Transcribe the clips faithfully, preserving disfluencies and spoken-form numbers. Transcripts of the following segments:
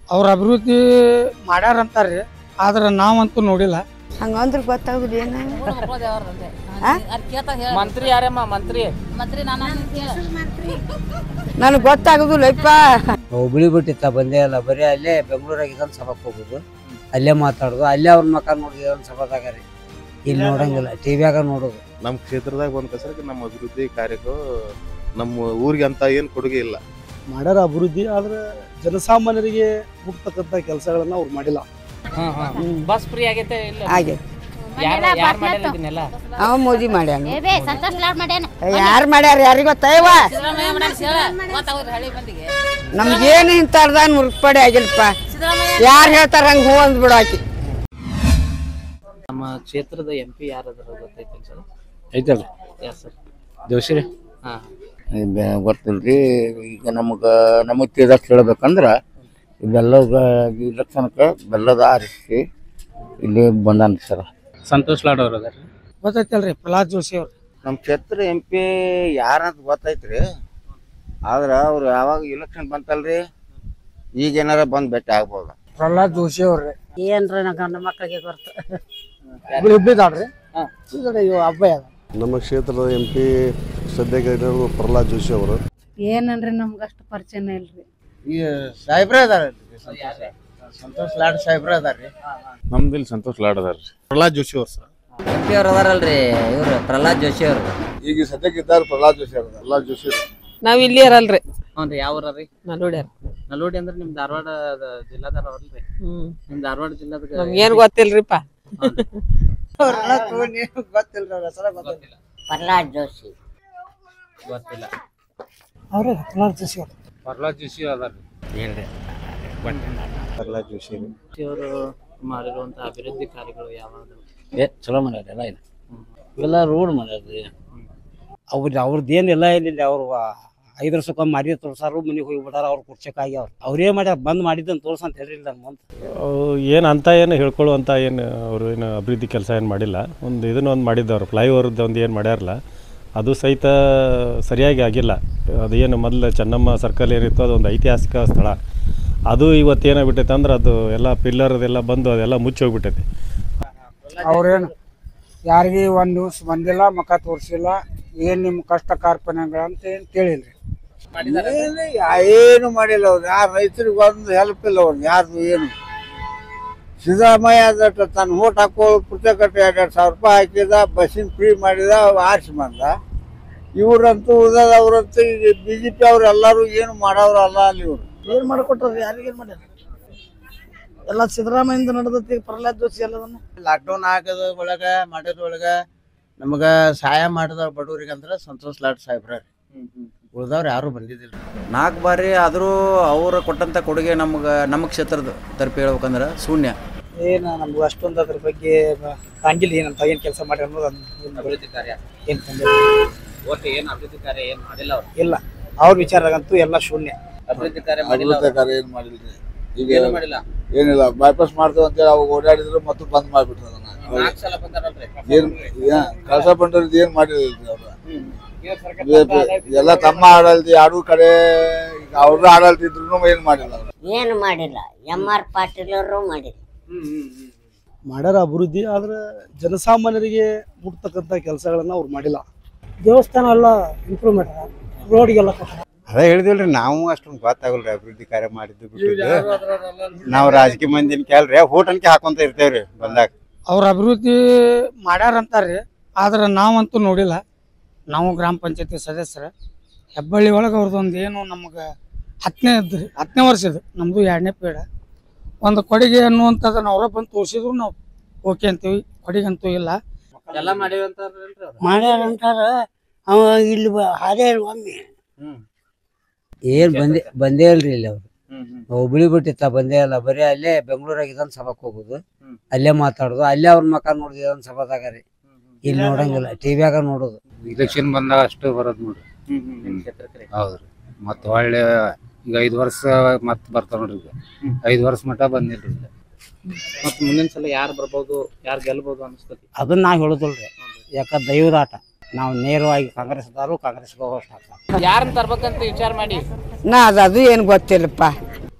ಅವ್ರ ಅಭಿವೃದ್ಧಿ ಮಾಡ್ಯಾರ ಅಂತಾರ್ರಿ, ಆದ್ರೆ ನಾವಂತೂ ನೋಡಿಲ್ಲ. ಹಂಗಂದ್ರೆ ಗೊತ್ತಾಗುದು ಏನ ಮಂತ್ರಿ ಯಾರಮ್ಮ ಮಂತ್ರಿ ಮಂತ್ರಿ ನನಗೆ ಗೊತ್ತಾಗುದಿಲ್ಲಪ್ಪ. ಹುಬ್ಳಿ ಬಿಟ್ಟಿತ್ತ ಬಂದೇ ಇಲ್ಲ, ಬರೀ ಅಲ್ಲೇ ಬೆಂಗಳೂರಾಗ ಇದೊಂದು ಸಭಾಕ್ ಹೋಗುದು, ಅಲ್ಲೇ ಮಾತಾಡೋದು, ಅಲ್ಲೇ ಅವ್ರ ಮಕ್ಕ ನೋಡಿದ ಇದೊಂದು ಸಭಾದಾಗ ರೀ. ಇಲ್ಲಿ ನೋಡಂಗಿಲ್ಲ, ಟಿವಿಯಾಗ ನೋಡೋದು. ನಮ್ಮ ಕ್ಷೇತ್ರದಾಗ ಬಂದ ಕಸರಕ್ಕೆ ನಮ್ಮ ಅಭಿವೃದ್ಧಿ ಕಾರ್ಯಕ್ಕೂ ನಮ್ಮ ಊರಿಗೆ ಅಂತ ಏನು ಕೊಡುಗೆ ಇಲ್ಲ. ಮಾಡ್ಯಾರ ಅಭಿವೃದ್ಧಿ, ಆದ್ರೆ ಜನಸಾಮಾನ್ಯರಿಗೆ ಮುಟ್ತಕ್ಕಂಥ ಕೆಲಸಗಳನ್ನ ಅವ್ರು ಮಾಡಿಲ್ಲ. ಬಸ್ ಫ್ರೀ ಆಗೈತೆ ಇಲ್ಲ ಆಗೈತೆ. ಯಾರು ಮಾಡಿಲ್ಲ ಇದನ್ನೆಲ್ಲ? ಅವ ಮೋದಿ ಮಾಡ್ಯಾನ. ಸಂತೋಷ್ ಲಾಡ್ ಮಾಡ್ಯಾನ. ಯಾರು ಮಾಡ್ಯಾರ ಯಾರಿಗೆ ಗೊತ್ತೈವ? ನಮ್ಗೇನು ಇಂಥ ಅರ್ಧ ಮುರುಪಡಿ ಆಗಿಲ್ಲಪ್ಪ. ಯಾರು ಹೇಳ್ತಾರ ಹಂಗ ಹೂ ಅಂದ್ ಬಿಡಾಕಿ. ನಮ್ಮ ಕ್ಷೇತ್ರದ ಎಂ ಪಿ ಯಾರಾದ್ರ ಗೊತ್ತೈತಿ ಸರ್? ಐತಲ್ರಿ ಯಾರು ಸರ್? ಜೋಶಿ. ಹಾ ಗೊತ್ತಿಲ್ರಿ. ಈಗ ನಮಗ ನಮಗ್ ತಿಳಿದಷ್ಟು ಹೇಳ್ಬೇಕಂದ್ರ ಬೆಲ್ಲದ ಇಲೆಕ್ಷನ್ಕ ಬೆಲ್ಲದ ಆರಿಸಿ ಇಲ್ಲಿ ಬಂದಾನ ಸರ್. ಸಂತೋಷ್ ಲಾಡ್ ಅವ್ರ ಅದಾರ ಗೊತ್ತೈತಲ್ರಿ, ಪ್ರಹ್ಲಾದ್ ಜೋಶಿ ಅವ್ರು. ನಮ್ಮ ಕ್ಷೇತ್ರ ಎಂ ಪಿ ಯಾರಂತ ಗೊತ್ತೈತ್ರಿ, ಆದ್ರ ಅವ್ರು ಯಾವಾಗ ಇಲೆಕ್ಷನ್ ಬಂತಲ್ರಿ, ಈಗ ಏನಾರ ಬಂದ್ ಭೇಟಿ ಆಗ್ಬೋದು. ಪ್ರಹ್ಲಾದ್ ಜೋಶಿ ಅವ್ರಿ ಏನ್ರ ಗಂಡ ಮಕ್ಕಳಿಗೆ ಗೊತ್ತ ಇಬ್ಬಿದಾಳ್ರಿ. ಇವ್ ಅಬ್ಬಯ್ಯ ಅದ. ನಮ್ಮ ಕ್ಷೇತ್ರದ ಎಂ ಪಿ ಸದ್ಯಕ್ಕೆ ಇರೋರು ಪ್ರಹ್ಲಾದ್ ಜೋಶಿ ಅವರು. ಏನನ್ರಿ ನಮ್ಗಷ್ಟು ಪರಿಚಯನ ಇಲ್ರಿ. ಈ ಸಾಹೇಬ್ರ ಅದಾರಲ್ರಿ, ಸಂತೋಷ್ ಲಾಡ್ ಸಾಹೇಬ್ರ ಅದಾರ್ರಿ. ನಮ್ದು ಇಲ್ಲಿ ಸಂತೋಷ್ ಲಾಡ್ ಅದಾರ್ರಿ. ಪ್ರಹ್ಲಾದ್ ಜೋಶಿ ಅವ್ರು ಸರ್. ಎಂ ಪಿ ಅವ್ರು ಅದಾರಲ್ರಿ, ಇವ್ರು ಪ್ರಹ್ಲಾದ್ ಜೋಶಿ ಅವರು. ಈಗ ಸದ್ಯಕ್ಕೆ ಇದ್ದಾರೆ ಪ್ರಹ್ಲಾದ್ ಜೋಶಿ ಅವರು. ಪ್ರಹ್ಲಾದ್ ಜೋಶಿ ನಾವ್ ಇಲ್ಲಿ ಇರಲ್ರಿ. ಹ್ಞೂ ಯಾವ ರೀ? ನಲ್ವಡ್ಯಾರ. ನಲ್ವಡಿ ಅಂದ್ರೆ ನಿಮ್ ಧಾರವಾಡ ಜಿಲ್ಲಾದಾರ ಅವ್ರಲ್ರಿ? ಹ್ಮ್ ನಿಮ್ ಧಾರವಾಡ ಜಿಲ್ಲಾದ ನಮ್ಗೆ ಏನ್ ಗೊತ್ತಿಲ್ರಿಪ್ಪ. ಪ್ರಹ್ಲಾದ್ ಜೋಶಿ ಗೊತ್ತಿಲ್ಲ. ಅವ್ರಿ ಪ್ರಹ್ಲಾದ್ ಜೋಶಿ ಅವ್ರು. ಪ್ರಹ್ಲಾದ್ ಜೋಶಿ ಅದಾರ ಹೇಳ್ರಿ. ಪ್ರಹ್ಲಾದ್ ಜೋಶಿ ಅವರು ಮಾಡಿರುವಂತ ಅಭಿವೃದ್ಧಿ ಕಾರ್ಯಗಳು ಯಾವ್ದು? ಏ ಚಲೋ ಮಾಡ್ಯಾರ ಎಲ್ಲ. ಇಲ್ಲ ಇವೆಲ್ಲ ರೋಡ್ ಮಾಡ್ಯಾರ್ರಿ. ಅವ್ರ ಅವ್ರದ್ದು ಏನಿಲ್ಲ ಏನಿಲ್ಲ. ಅವ್ರು ಐದು ವರ್ಷಕ್ಕೊಮ್ಮೆ ಮಾಡಿ ತೋರ್ಸಾರು, ಮನೆಗೆ ಹೋಗಿಬಿಟ್ಟಾರ. ಅವ್ರು ಕುರ್ಚಕ್ಕಾಗಿ ಅವ್ರು ಅವ್ರೇ ಮಾಡ್ಯಾರ, ಬಂದ್ ಮಾಡಿದ್ದನ್ನು ತೋರ್ಸ ಅಂತ ಹೇಳಿಲ್ಲ ನನ್ನ ಮುಂದೆ. ಏನು ಅಂತ ಏನು ಹೇಳ್ಕೊಳ್ಳುವಂಥ ಏನು ಅವರು ಏನು ಅಭಿವೃದ್ಧಿ ಕೆಲಸ ಏನು ಮಾಡಿಲ್ಲ. ಒಂದು ಇದನ್ನ ಒಂದು ಮಾಡಿದ್ದವ್ರು, ಫ್ಲೈಓವರ್ದು ಒಂದು ಏನು ಮಾಡ್ಯಾರಲ್ಲ, ಅದು ಸಹಿತ ಸರಿಯಾಗಿ ಆಗಿಲ್ಲ. ಅದೇನು ಮೊದಲು ಚೆನ್ನಮ್ಮ ಸರ್ಕಲ್ ಏನಿತ್ತು, ಅದೊಂದು ಐತಿಹಾಸಿಕ ಸ್ಥಳ. ಅದು ಇವತ್ತು ಏನಾಗ್ಬಿಟ್ಟೈತೆ ಅಂದ್ರೆ ಅದು ಎಲ್ಲ ಪಿಲ್ಲರ್ ಅದೆಲ್ಲ ಬಂದು ಅದೆಲ್ಲ ಮುಚ್ಚಿ ಹೋಗ್ಬಿಟ್ಟೈತಿ. ಅವ್ರೇನು ಯಾರಿಗೆ ಒಂದ್ ನ್ಯೂಸ್ ಬಂದಿಲ್ಲ, ಮುಖ ತೋರಿಸಿಲ್ಲ. ಏನ್ ನಿಮ್ ಕಷ್ಟ ಕಾರ್ಪಣ್ಯಗಳು ಅಂತ ಏನ್ ಕೇಳಿಲ್ರಿ. ಏನು ಮಾಡಿಲ್ಲ ಅವ್ರು. ಯಾರು ರೈತರಿಗೆ ಒಂದು ಹೆಲ್ಪ್ ಇಲ್ಲ ಅವ್ರು ಯಾರ್ದು ಏನು. ಸಿದ್ದರಾಮಯ್ಯ ಅದಟ್ಟು ತನ್ನ ಓಟ್ ಹಾಕೋ ಪುಸ್ತಕಟ್ಟು ಎರಡು ಎರಡು ಸಾವಿರ ರೂಪಾಯಿ ಹಾಕಿದ, ಬಸ್ಸಿನ ಫ್ರೀ ಮಾಡಿದ, ಆರಿಸಿ ಬಂದ. ಇವ್ರಂತೂ ಉಳಿದ ಅವ್ರಂತೂ ಈಗ ಬಿ ಜೆ ಪಿ ಅವ್ರು ಎಲ್ಲರೂ ಏನು ಮಾಡೋರು ಅಲ್ಲ. ಅಲ್ಲಿ ಇವ್ರು ಏನ್ ಮಾಡ್ಕೊಟ್ರ, ಯಾರಿಗೇನ್ ಮಾಡ್ಯಾರ? ಎಲ್ಲ ಸಿದ್ದರಾಮಯ್ಯ ನಡೆದತಿ. ಪ್ರಹ್ಲಾದ್ ಜೋಶಿ ಎಲ್ಲದನ್ನ ಲಾಕ್ಡೌನ್ ಹಾಕದ ಒಳಗ ಮಾಡೋದ್ರ ಒಳಗ ನಮಗ ಸಹಾಯ ಮಾಡಿದ ಬಡವರಿಗೆ ಅಂದ್ರೆ ಸಂತೋಷ್ ಲಾಡ್ ಸಾಹೇಬ್ರ. ಉಳ್ದವ್ರು ಯಾರು ಬಂದಿದ್ದಿಲ್ಲ. ನಾಲ್ಕು ಬಾರಿ ಆದರೂ ಅವ್ರು ಕೊಟ್ಟಂಥ ಕೊಡುಗೆ ನಮ್ಗೆ ನಮ್ಮ ಕ್ಷೇತ್ರದ ತರಪಿ ಹೇಳ್ಬೇಕಂದ್ರೆ ಶೂನ್ಯ. ಏನ ನಮ್ಗೆ ಅಷ್ಟೊಂದು ಅದ್ರ ಬಗ್ಗೆ ಕಾಂಗಿಲ್ಲ. ಏನಂತ ಏನ್ ಕೆಲಸ ಮಾಡಿ ಅನ್ನೋದು ಅಭಿವೃದ್ಧಿ ಕಾರ್ಯ ಏನ್ ಒಟ್ಟು ಏನು ಅಭಿವೃದ್ಧಿ ಕಾರ್ಯ ಏನ್ ಮಾಡಿಲ್ಲ ಅವ್ರು. ಇಲ್ಲ, ಅವ್ರ ವಿಚಾರದಾಗಂತೂ ಎಲ್ಲ ಶೂನ್ಯ. ಅಭಿವೃದ್ಧಿ ಕಾರ್ಯ ಮಾಡಿಲ್ಲ. ಕಾರ್ಯ ಏನು ಮಾಡಿಲ್ರಿ. ಈಗ ಏನು ಮಾಡಿಲ್ಲ. ಏನಿಲ್ಲ, ಬೈಪಾಸ್ ಮಾಡ್ತೇವೆ ಅಂತೇಳಿ ಅವಾಗ ಓಡಾಡಿದ್ರು ಮತ್ತು ಬಂದ್ ಮಾಡ್ಬಿಟ್ರು ಅದನ್ನ. ನಾಲ್ಕು ಸಲ ಬಂದಾರಲ್ರಿ. ಏನ್ ಕಳಸ ಬಂದವ್ರದ್ದು ಏನ್ ಮಾಡಿಲ್ರಿ ಅವ್ರ. ಎಲ್ಲ ತಮ್ಮ ಆಡಲ್ತಿ ಆಡೋ ಕಡೆ ಅವ್ರ ಆಡಲ್ತಿದ್ರು ಏನ್ ಮಾಡಿಲ್ಲ. ಏನು ಮಾಡಿಲ್ಲ. ಎಂ ಆರ್ ಪಾಟೀಲ್ ಅವರು ಮಾಡಿಲ್ಲ. ಮಾಡ್ಯಾರ ಅಭಿವೃದ್ಧಿ, ಆದ್ರೆ ಜನಸಾಮಾನ್ಯರಿಗೆ ಮುಟ್ತಕ್ಕಂಥ ಕೆಲಸಗಳನ್ನ ಅವ್ರು ಮಾಡಿಲ್ಲ. ದೇವಸ್ಥಾನ ಎಲ್ಲ ಇಂಪ್ರೂವ್ಮೆಂಟ್, ರೋಡ್ಗೆಲ್ಲ ಅದೇ ಹೇಳಿದಿಲ್ರಿ, ನಾವು ಅಷ್ಟೊಂದು ಗೊತ್ತಾಗಲ್ರಿ ಅಭಿವೃದ್ಧಿ ಕಾರ್ಯ ಮಾಡಿದ್ದು ಬಿಟ್ಟಿದ್ದು. ನಾವು ರಾಜಕೀಯ ಮಂದಿನ ಕೇಳ್ರಿ ಹೋಟನ್ಕೆ ಹಾಕೊಂತ ಇರ್ತೇವ್ರಿ ಬಂದಾಗ. ಅವ್ರ ಅಭಿವೃದ್ಧಿ ಮಾಡ್ಯಾರ ಅಂತಾರ್ರಿ, ಆದ್ರೆ ನಾವಂತೂ ನೋಡಿಲ್ಲ. ನಾವು ಗ್ರಾಮ ಪಂಚಾಯತಿ ಸದಸ್ಯರ ಹೆಬ್ಬಳ್ಳಿ ಒಳಗೆ ಅವ್ರದ್ದೊಂದು ಏನು ನಮ್ಗೆ ಹತ್ತನೇ ಇದ್ರಿ ಹತ್ತನೇ ವರ್ಷದ ನಮ್ದು ಎರಡನೇ ಪೀಡ ಒಂದು ಕೊಡುಗೆ ಅನ್ನುವಂಥದ್ದನ್ನ ಅವರ ಬಂದು ತೋರಿಸಿದ್ರು ನಾವು ಓಕೆ ಅಂತೀವಿ. ಕೊಡುಗೆ ಅಂತೂ ಇಲ್ಲ. ಎಲ್ಲ ಮಾಡಿವಿ ಅಂತಾರಲ್ರಿ ಅವ್ರು. ಮಾಡ್ಯಾರ ಅಂತಾರ. ಅವ ಇಲ್ಲಿ ಹಾದೇ ಒಮ್ಮೆ ಏನ್ ಬಂದೇ ಬಂದೇ ಇಲ್ರಿ ಇಲ್ಲಿ. ಅವ್ರು ಹುಬ್ಳಿ ಬಿಟ್ಟಿತ್ತ ಬಂದೇ ಇಲ್ಲ, ಬರೀ ಅಲ್ಲೇ ಬೆಂಗಳೂರಾಗ ಇದೊಂದು ಸಭಾಕ್ ಹೋಗುದು, ಅಲ್ಲೇ ಮಾತಾಡೋದು, ಅಲ್ಲೇ ಅವ್ರ ಮಕ್ಕ ನೋಡಿದ ಇದೊಂದು ಸಭಾದಾಗ ರೀ. ಇಲ್ಲಿ ನೋಡಂಗಿಲ್ಲ, ಟಿವಿಯಾಗ ನೋಡೋದು. ಇಲೆಕ್ಷನ್ ಬಂದಾಗ ಅಷ್ಟು ಬರೋದು ನೋಡ್ರಿ. ಹೌದ್ರಿ. ಮತ್ತ ಒಳ್ಳೆ ಈಗ ಐದು ವರ್ಷ ಮತ್ ಬರ್ತಾವ ನೋಡ್ರಿ. ಈಗ ಐದು ವರ್ಷ ಮಟ್ಟ ಬಂದಿಲ್ರಿ. ಮತ್ ಮುಂದಿನ ಸಲ ಯಾರು ಬರ್ಬೋದು, ಯಾರು ಗೆಲ್ಬಹುದು ಅನಿಸ್ತತಿ? ಅದನ್ನ ನಾ ಹೇಳುದಿಲ್ರಿ, ಯಾಕ ದೈವದ ಆಟ. ನಾವು ನೇರವಾಗಿ ಕಾಂಗ್ರೆಸ್ದಾರು ಕಾಂಗ್ರೆಸ್ ಯಾರನ್ನ ತರ್ಬೇಕಂತ ವಿಚಾರ ಮಾಡಿ ನಾ ಅದು ಅದು ಏನು ಗೊತ್ತಿಲ್ಲಪ್ಪ.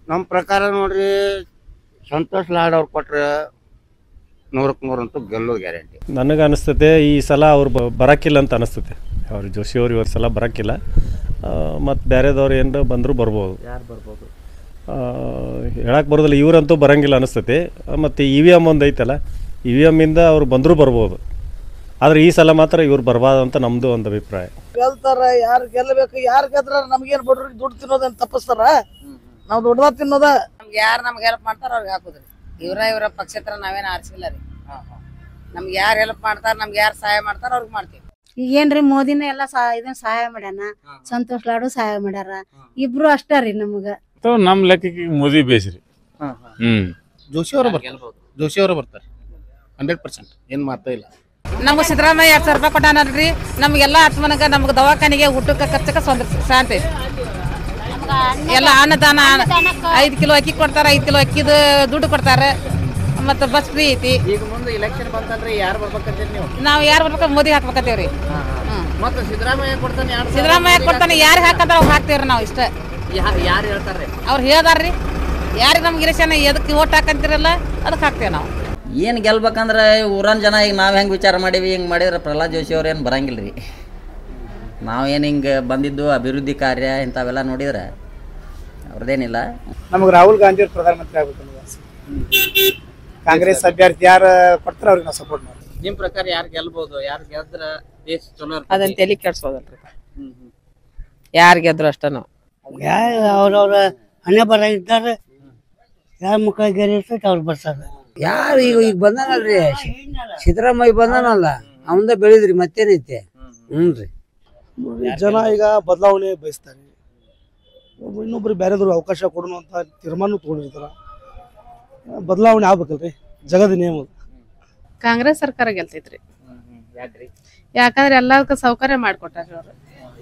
ನಮ್ಮ ಪ್ರಕಾರ ನೋಡ್ರಿ ಸಂತೋಷ್ ಲಾಡ್ ಅವ್ರು ಕೊಟ್ರೆ ನೂರಕ್ಕೆ ನೂರಂತೂ ಗೆಲ್ಲೋದು ಗ್ಯಾರಂಟಿ. ನನಗೆ ಅನಿಸ್ತತೆ ಈ ಸಲ ಅವ್ರು ಬ ಬರೋಕ್ಕಿಲ್ಲ ಅಂತ ಅನಿಸ್ತತೆ. ಅವ್ರು ಜೋಶಿ ಅವ್ರು ಇವತ್ತು ಸಲ ಬರೋಕ್ಕಿಲ್ಲ. ಮತ್ತು ಬೇರೆದವ್ರು ಏನಾರ ಬಂದರೂ ಬರ್ಬೋದು. ಯಾರು ಬರ್ಬೋದು ಹೇಳಕ್ಕೆ ಬರೋದಿಲ್ಲ. ಇವರಂತೂ ಬರೋಂಗಿಲ್ಲ ಅನಿಸ್ತತೆ. ಮತ್ತು ಇ ವಿ ಎಮ್ ಒಂದು ಐತಲ್ಲ, ಇ ವಿ ಎಮ್ಮಿಂದ ಅವ್ರು ಬಂದರೂ ಬರ್ಬೋದು. ಆದರೆ ಈ ಸಲ ಮಾತ್ರ ಇವ್ರು ಬರ್ಬಾರ್ದು ಅಂತ ನಮ್ಮದು ಒಂದು ಅಭಿಪ್ರಾಯ. ಗೆಲ್ತಾರ, ಯಾರು ಗೆಲ್ಲಬೇಕು, ಯಾರು ಗೆದ್ರ ನಮ್ಗೇನು ಬಡ್ರಿಗೆ ದುಡ್ಡು ತಿನ್ನೋದೇನು ತಪ್ಪಿಸ್ತಾರ? ನಾವು ದುಡ್ದ ತಿನ್ನೋದ. ನಮ್ಗೆ ಯಾರು ನಮ್ಗೆ ಹೆಲ್ಪ್ ಮಾಡ್ತಾರ ಅವ್ರಿಗೆ ಹಾಕುದ್ರಿ. ಇವ್ರ ಇವರ ಪಕ್ಷೇತರ ನಾವೇನು ಆರಿಸಿಲ್ಲ ರೀ. ನಮ್ಗೆ ಯಾರು ಹೆಲ್ಪ್ ಮಾಡ್ತಾರ, ನಮ್ಗೆ ಯಾರು ಸಹಾಯ ಮಾಡ್ತಾರ ಅವ್ರಿಗೆ ಮಾಡ್ತೀವಿ. ಈಗ ಏನ್ರಿ ಮೋದಿನ ಎಲ್ಲಾ ಇದನ್ನ ಸಹಾಯ ಮಾಡ್ಯಾನ, ಸಂತೋಷ್ ಲಾಡು ಸಹಾಯ ಮಾಡ್ಯಾರ. ಇಬ್ರು ಅಷ್ಟ ರೀ ನಮಗ. ನಮ್ ಲೆಕ್ಕಕ್ಕೆ ಮೋದಿ ಬೇಸ್ರಿ. ಹ್ಮ್ ಜೋಶಿ ಅವರು ಬರ್ತಾರೆ. ಜೋಶಿ ಅವರು ಬರ್ತಾರೆ ಹಂಡ್ರೆಡ್ ಪರ್ಸೆಂಟ್ ಏನ್ ಮಾತಾ ಇಲ್ಲ. ನಮ್ಗೆ ಸಿದ್ದರಾಮಯ್ಯ ಎರಡ್ ಸಾವಿರ ರೂಪಾಯಿ ಕೊಟ್ಟಾನಲ್ರಿ. ನಮ್ಗೆಲ್ಲ ಆತ್ಮನಗ ನಮ್ಗೆ ದವಾಖಾನಿಗೆ ಊಟಕ್ಕೆ ಖರ್ಚಕ್ಕೆ ಸ್ವಂತ ಶಾಂತಿ ಎಲ್ಲ ಅನ್ನದಾನ. ಐದು ಕಿಲೋ ಅಕ್ಕಿ ಕೊಡ್ತಾರ, ಐದು ಕಿಲೋ ಅಕ್ಕಿದ ದುಡ್ಡು ಕೊಡ್ತಾರ. ಮತ್ತೆ ಬಸ್ ಫ್ರೀ ಐತಿ. ಈಗ ಮುಂದೆ ಇಲೆಕ್ಷನ್ ಬಂತಂದ್ರೆ ಯಾರು ಬರ್ಬೇಕಂತೀರಿ ನೀವು? ನಾವು ಯಾರು ಬರ್ಬೇಕು ಮೋದಿ ಹಾಕ್ಬೇಕಂತೇವ್ರಿ. ಮತ್ತೆ ಸಿದ್ದರಾಮಯ್ಯ ಕೊಡ್ತಾನೆ ಯಾರು ಸಿದ್ದರಾಮಯ್ಯ ಕೊಡ್ತಾನೆ, ಯಾರು ಹಾಕಂದ್ರ ಅವ್ರು ಹಾಕ್ತೇವ್ರಿ ನಾವು ಇಷ್ಟ. ಯಾರು ಹೇಳ್ತಾರ್ರಿ? ಅವ್ರು ಹೇಳ್ದಾರ್ರಿ. ಯಾರಿಗೆ ನಮ್ಗೆ ಇಲೆಕ್ಷನ್ ಎದಕ್ಕೆ ಓಟ್ ಹಾಕಂತಿರಲ್ಲ ಅದಕ್ಕೆ ಹಾಕ್ತೇವೆ ನಾವು. ಏನು ಗೆಲ್ಬೇಕಂದ್ರೆ ಊರನ ಜನ ಈಗ ನಾವು ಹೆಂಗೆ ವಿಚಾರ ಮಾಡೀವಿ ಹಿಂಗೆ ಮಾಡಿದ್ರೆ ಪ್ರಹ್ಲಾದ್ ಜೋಶಿ ಅವ್ರು ಏನು ಬರಂಗಿಲ್ಲ ರೀ. ನಾವೇನು ಹಿಂಗೆ ಬಂದಿದ್ದು ಅಭಿವೃದ್ಧಿ ಕಾರ್ಯ ಇಂಥವೆಲ್ಲ ನೋಡಿದ್ರೆ ಅವ್ರದ್ದೇನಿಲ್ಲ. ನಮಗೆ ರಾಹುಲ್ ಗಾಂಧಿ ಅವ್ರು ಪ್ರಧಾನಮಂತ್ರಿ ಆಗ್ಬೇಕು. ಕಾಂಗ್ರೆಸ್ ಅಭ್ಯರ್ಥಿ ಯಾರು ಕೊಡ್ತಾರ ಅವ್ರಿಗೆ ನಾವು ಸಪೋರ್ಟ್ ಮಾಡ್ತೀವಿ. ನಿಮ್ ಪ್ರಕಾರ ಯಾರು ಗೆಲ್ಬಹುದು? ಯಾರು ಗೆದ್ರ ದೇಶ ಚಲೋ ಇರ್ತೈತಿ? ಅದನ್ನ ತಲೆ ಕೆಡ್ಸೋದಲ್ರಿ. ಯಾರು ಗೆದ್ರು ಅಷ್ಟ ನಾವು ಅವ್ರವ್ರ ಹಣೆ ಬರ ಇದ್ದಾರೆ. ಯಾರ ಮುಖ ಗೆಲ್ಲಿರ್ತೈತೆ ಅವ್ರು ಬರ್ತಾರೆ. ಯಾರು ಈಗ ಈಗ ಬಂದಾನಲ್ರಿ ಸಿದ್ದರಾಮಯ್ಯ ಬಂದಾನಲ್ಲ, ಅವಂದ ಬೆಳೆದ್ರಿ ಮತ್ತೇನೈತೆ. ಹ್ಞೂ ರೀ. ಜನ ಈಗ ಬದಲಾವಣೆ ಬಯಸ್ತಾರೆ. ಇನ್ನೊಬ್ರು ಬೇರೆದ್ರು ಅವಕಾಶ ಕೊಡೋಣ ಅಂತ ತೀರ್ಮಾನ ತಗೊಂಡಿರ್ತಾರ. ಬದಲಾವಣೆ ಆಗ್ಬೇಕಲ್ರಿ, ಜಗದ ನಿಯಮ. ಕಾಂಗ್ರೆಸ್ ಸರ್ಕಾರ ಗೆಲ್ತೈತ್ರಿ. ಯಾಕಂದ್ರೆ ಎಲ್ಲದಕ್ಕೂ ಸೌಕರ್ಯ ಮಾಡ್ಕೊಟ್ಟಾರ್ರಿ ಅವ್ರು.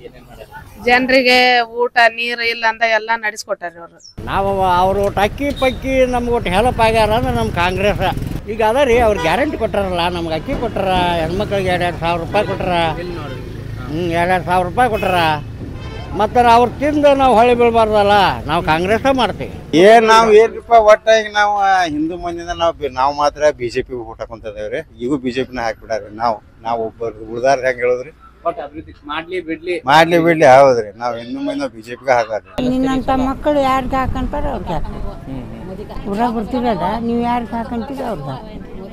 ಜನರಿಗೆ ಊಟ ನೀರು ಇಲ್ಲ ಅಂದ ಎಲ್ಲಾ ನಡೆಸ್ಕೊಟ್ಟಾರ್ರಿ ಅವ್ರು. ನಾವು ಅವ್ರು ಒಟ್ಟು ಅಕ್ಕಿ ಪಕ್ಕಿ ನಮ್ಗೆ ಒಟ್ಟು ಹೆಲ್ಪ್ ಆಗ್ಯಾರ ಅಂದ್ರೆ ನಮ್ಮ ಕಾಂಗ್ರೆಸ್ ಈಗ ಅದ ರೀ. ಅವ್ರು ಗ್ಯಾರಂಟಿ ಕೊಟ್ಟಾರಲ್ಲ, ನಮ್ಗೆ ಅಕ್ಕಿ ಕೊಟ್ಟಾರ, ಹೆಣ್ಮಕ್ಳಿಗೆ ಎರಡು ಎರಡು ಸಾವಿರ ರೂಪಾಯಿ ಕೊಟ್ಟಾರ. ಹ್ಞೂ ಎರಡು ಎರಡು ಸಾವಿರ ರೂಪಾಯಿ ಕೊಟ್ಟಾರ. ಮತ್ತು ಅವ್ರು ತಿಂದು ನಾವು ಹೊಳೆ ಬೀಳ್ಬಾರ್ದಲ್ಲ, ನಾವು ಕಾಂಗ್ರೆಸ್ ಮಾಡ್ತೀವಿ. ಏನ್ ನಾವ್ ಏನ್ರಿಪ್ಪ ಒಟ್ಟ ಈಗ ನಾವು ಹಿಂದೂ ಮಂದಿಯಿಂದ ನಾವು ನಾವು ಮಾತ್ರ ಬಿಜೆಪಿ ಊಟ ಕುಂತದೇವ್ರಿ. ಈಗೂ ಬಿಜೆಪಿನ ಹಾಕ್ಬಿಡ್ರಿ. ನಾವು ನಾವು ಒಬ್ಬರು ಉಳ್ದಾರ ಹೆಂಗ್ ಹೇಳುದ್ರಿ, ಮಾಡ್ಲಿ ಬಿಡ್ಲಿ ಮಾಡ್ಲಿ ಬಿಡ್ಲಿ. ಹೌದ್ರಿ, ನಾವ್ ಹಿಂದೂ ಮಂದಿ ಬಿಜೆಪಿಗೆ ಹಾಕಾರಿ. ನಿನ್ನಂತ ಮಕ್ಕಳು ಯಾರಿಗೆ ಹಾಕಂತಾರ ಅವ್ರಿಗೆ ಹಾಕ. ಊರಾಗ ಬರ್ತಿರಲ್ಲ, ನೀವು ಯಾರಿಗೆ ಹಾಕಂತೀರ ಅವ್ರಿಗೆ ಹಾಕ.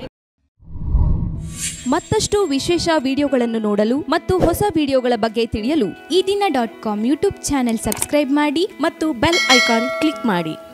ಮತ್ತಷ್ಟು ವಿಶೇಷ ವಿಡಿಯೋಗಳನ್ನು ನೋಡಲು ಮತ್ತು ಹೊಸ ವಿಡಿಯೋಗಳ ಬಗ್ಗೆ ತಿಳಿಯಲು ಈ ದಿನ dot com YouTube channel subscribe ಮಾಡಿ ಮತ್ತು ಬೆಲ್ ಐಕಾನ್ ಕ್ಲಿಕ್ ಮಾಡಿ.